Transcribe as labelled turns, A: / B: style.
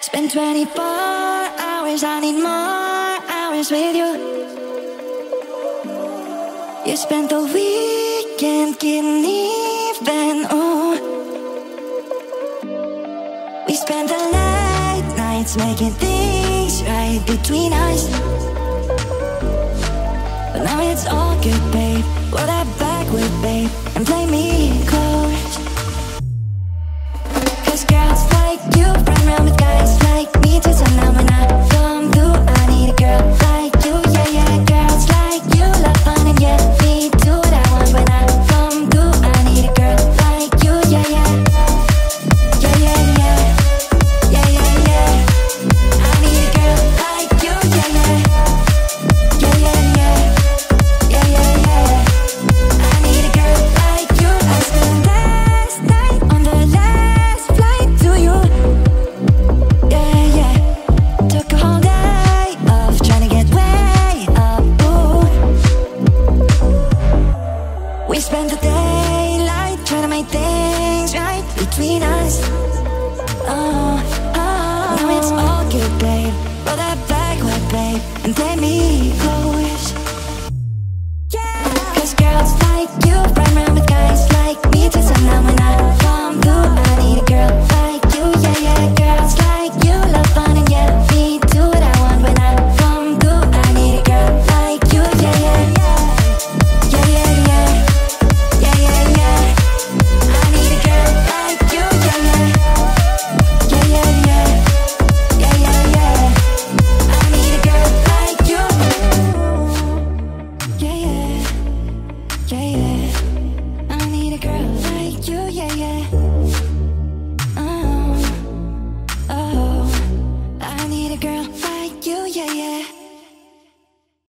A: Spend 24 hours, I need more hours with you. You spent the weekend getting even, ooh. We spent the late nights making things right between us. But now it's all good, babe. Roll that backward, babe, and play me close. Cause girls like you run around with guys like me till sundown. When I come through, I need a girl like you, yeah, yeah. Girls like you love fun and yeah, me do what I want. When I come through, I need a girl like you, yeah, yeah. Yeah, yeah, yeah. Yeah, yeah, yeah. I need a girl like you, yeah, yeah. Yeah, yeah, yeah. Yeah, yeah, yeah. I need a girl like you. I spent last night on the last flight to you. Yeah, yeah. Took a whole day off trying to get way up, ooh. We spent the daylight trying to make things right between us. Oh, oh. Now it's all good, babe. Roll that backward, babe, and play me close.